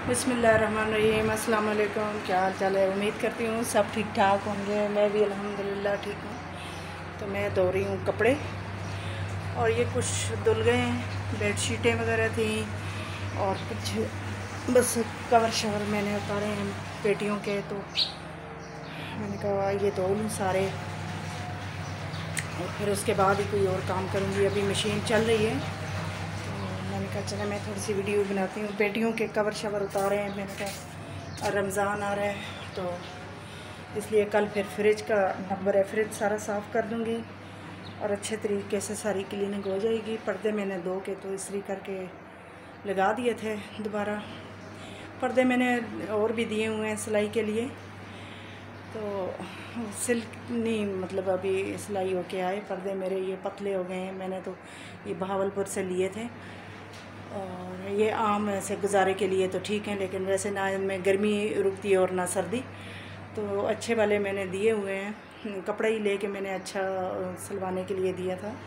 बिस्मिल्लाहिर्रहमानिर्रहीम। अस्सलाम वालेकुम। क्या हाल चाल है? उम्मीद करती हूँ सब ठीक ठाक होंगे। मैं भी अल्हम्दुलिल्लाह ठीक हूँ। तो मैं धो रही हूँ कपड़े और ये कुछ धुल गए हैं, बेडशीटें वगैरह थी और कुछ बस कवर शवर मैंने उतारे हैं पेटियों के, तो मैंने कहा ये धो लूँ सारे और फिर उसके बाद ही कोई और काम करूँगी। अभी मशीन चल रही है तो मैंने कहा चला मैं थोड़ी सी वीडियो बनाती हूँ। पेटियों के कवर शवर उतारे हैं। मैंने कहा रमज़ान आ रहा है तो इसलिए कल फिर फ्रिज का नंबर है, फ्रिज सारा साफ़ कर दूँगी और अच्छे तरीके से सारी क्लीनिंग हो जाएगी। पर्दे मैंने धो के तो इस्त्री करके लगा दिए थे। दोबारा पर्दे मैंने और भी दिए हुए हैं सिलाई के लिए, तो सिल्क नहीं मतलब अभी सिलाई होके आए पर्दे मेरे। ये पतले हो गए हैं। मैंने तो ये बहावलपुर से लिए थे और ये आम ऐसे गुजारे के लिए तो ठीक है, लेकिन वैसे ना इनमें गर्मी रुकती है और ना सर्दी, तो अच्छे वाले मैंने दिए हुए हैं। कपड़ा ही लेके मैंने अच्छा सिलवाने के लिए दिया था।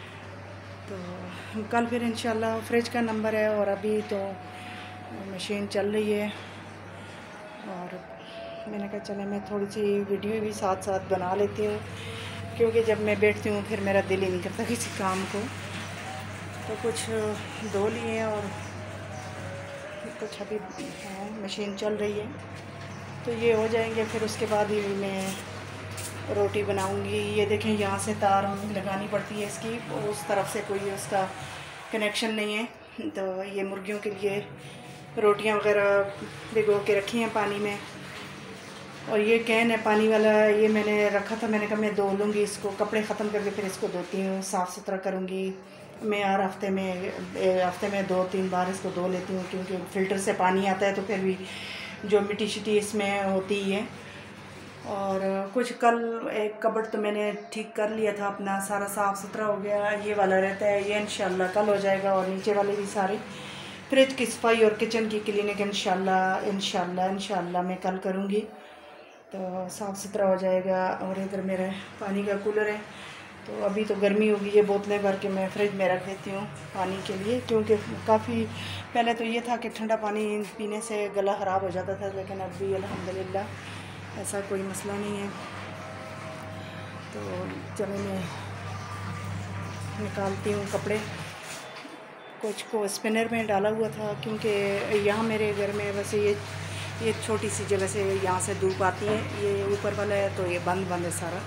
तो कल फिर इंशाल्लाह फ्रिज का नंबर है और अभी तो मशीन चल रही है और मैंने कहा चले मैं थोड़ी सी वीडियो भी साथ साथ बना लेती हूँ, क्योंकि जब मैं बैठती हूँ फिर मेरा दिल ही नहीं करता किसी काम को। तो कुछ धो लिए और कुछ अभी है, मशीन चल रही है तो ये हो जाएंगे। फिर उसके बाद ही मैं रोटी बनाऊंगी। ये देखें यहाँ से तार लगानी पड़ती है इसकी, उस तरफ से कोई उसका कनेक्शन नहीं है। तो ये मुर्गियों के लिए रोटियां वगैरह भिगो के रखी हैं पानी में, और ये कैन है पानी वाला, ये मैंने रखा था। मैंने कहा मैं धो लूँगी इसको, कपड़े ख़त्म करके फिर इसको धोती हूँ, साफ़ सुथरा करूँगी। मैं हर हफ्ते में 2-3 बार इसको धो लेती हूँ, क्योंकि फ़िल्टर से पानी आता है तो फिर भी जो मिट्टी शिट्टी इसमें होती ही है। और कुछ कल एक कबर्ड तो मैंने ठीक कर लिया था अपना, सारा साफ़ सुथरा हो गया। ये वाला रहता है, ये इंशाल्लाह कल हो जाएगा और नीचे वाले भी सारे। फ्रिज की सफाई और किचन की क्लीनिंग इंशाल्लाह मैं कल करूँगी, तो साफ़ सुथरा हो जाएगा। और इधर मेरा पानी का कूलर है, तो अभी तो गर्मी होगी, ये बोतलें भर के मैं फ्रिज में रख देती हूँ पानी के लिए, क्योंकि काफ़ी पहले तो ये था कि ठंडा पानी पीने से गला ख़राब हो जाता था, लेकिन अभी अल्हम्दुलिल्लाह ऐसा कोई मसला नहीं है। तो चलो मैं निकालती हूँ कपड़े। कुछ को स्पिनर में डाला हुआ था, क्योंकि यहाँ मेरे घर में वैसे ये छोटी सी जगह से यहाँ से धूप आती है, ये ऊपर वाला है तो ये बंद है सारा,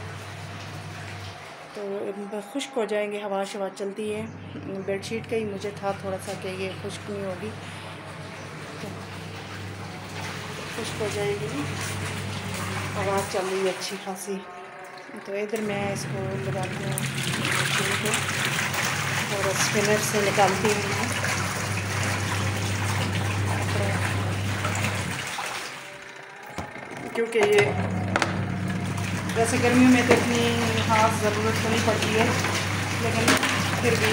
तो खुश्क हो जाएंगे। हवा शवा चलती है। बेडशीट का ही मुझे था थोड़ा सा कि ये खुश्क नहीं होगी, तो खुश्क हो जाएगी। हवा चल रही है अच्छी खासी, तो इधर मैं इसको लगाती हूँ मशीन को और स्पिनर से निकालती हूँ मैं। क्योंकि ये वैसे गर्मियों में तो इतनी ख़ास ज़रूरत तो नहीं पड़ती है, लेकिन फिर भी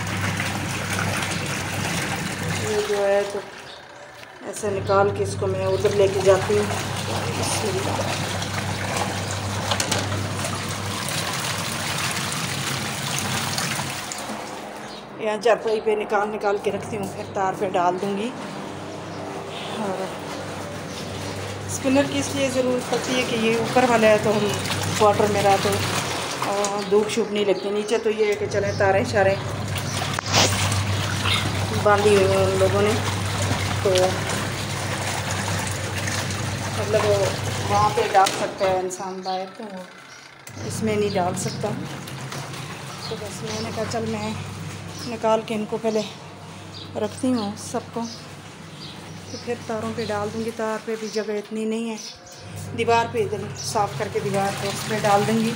ये जो है तो ऐसे निकाल के इसको मैं उधर लेके जाती हूँ। यहाँ चारपाई पे निकाल के रखती हूँ, फिर तार पे डाल दूँगी। और स्पिनर की इसलिए ज़रूरत पड़ती है कि ये ऊपर वाला है तो हम क्वार्टर मेरा तो धूप शूप नहीं लगती। नीचे तो ये है कि चले तारें शारें बांधी हुई हैं उन लोगों ने, तो मतलब वो वहाँ पे डाल सकता है इंसान बाहर, तो इसमें नहीं डाल सकता। तो बस मैंने कहा चल मैं निकाल के इनको पहले रखती हूँ सबको, तो फिर तारों पे डाल दूँगी। तार पे भी जगह इतनी नहीं है, दीवार पे इधर साफ़ करके दीवार पे उस पर डाल दूँगी।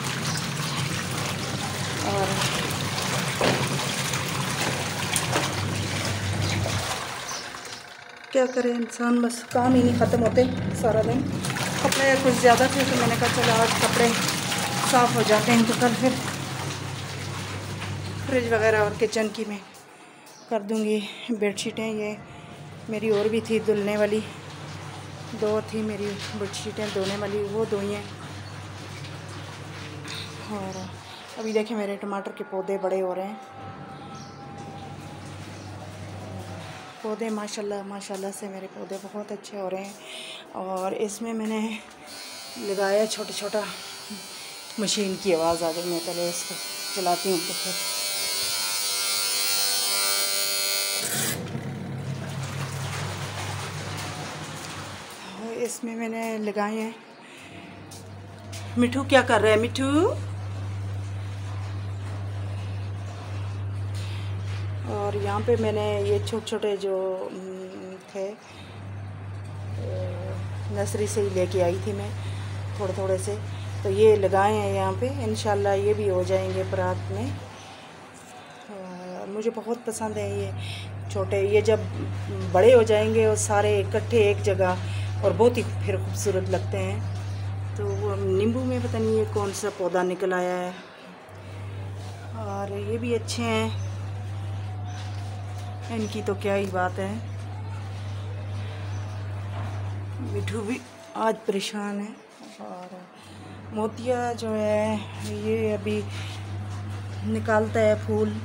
और क्या करे इंसान, बस काम ही नहीं ख़त्म होते सारा दिन। कपड़े कुछ ज़्यादा थे तो मैंने कहा चलो आज कपड़े साफ़ हो जाते हैं, तो कल फिर फ्रिज वगैरह और किचन की मैं कर दूँगी। बेडशीटें ये मेरी और भी थी धुलने वाली, 2 थी मेरी बेडशीटें धोने वाली, वो धोई हैं। और अभी देखें मेरे टमाटर के पौधे बड़े हो रहे हैं, पौधे माशाल्लाह माशाल्लाह से मेरे पौधे बहुत अच्छे हो रहे हैं। और इसमें मैंने लगाया छोटा छोटा, मशीन की आवाज़ आ गई, मैं पहले इसको चलाती हूँ तो फिर इसमें मैंने लगाए हैं। मिठू क्या कर रहा है? मिठू, और यहाँ पे मैंने ये छोटे छोटे जो थे नर्सरी से ही लेके आई थी मैं, थोड़े थोड़े से, तो ये लगाए हैं यहाँ पे। इंशाल्लाह ये भी हो जाएंगे परात में। मुझे बहुत पसंद है ये छोटे, ये जब बड़े हो जाएंगे और सारे इकट्ठे एक जगह, और बहुत ही फिर खूबसूरत लगते हैं। तो नींबू में पता नहीं ये कौन सा पौधा निकल आया है, और ये भी अच्छे हैं, इनकी तो क्या ही बात है। मिठू भी आज परेशान है। और मोतिया जो है ये अभी निकालता है फूल,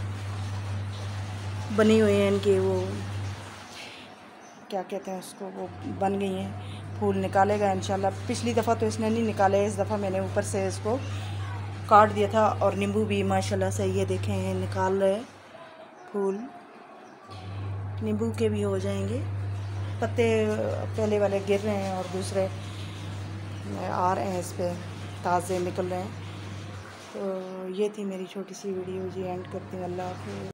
बनी हुई हैं इनके, वो क्या कहते हैं उसको, वो बन गई हैं, फूल निकालेगा इंशाल्लाह। पिछली दफ़ा तो इसने नहीं निकाले, इस दफ़ा मैंने ऊपर से इसको काट दिया था। और नींबू भी माशाल्लाह से ये देखें हैं निकाल रहे फूल, नींबू के भी हो जाएंगे। पत्ते पहले वाले गिर रहे हैं और दूसरे आ रहे हैं, इस पर ताज़े निकल रहे हैं। तो ये थी मेरी छोटी सी वीडियो जी, एंड करती हूँ। अल्लाह हाफ़िज़।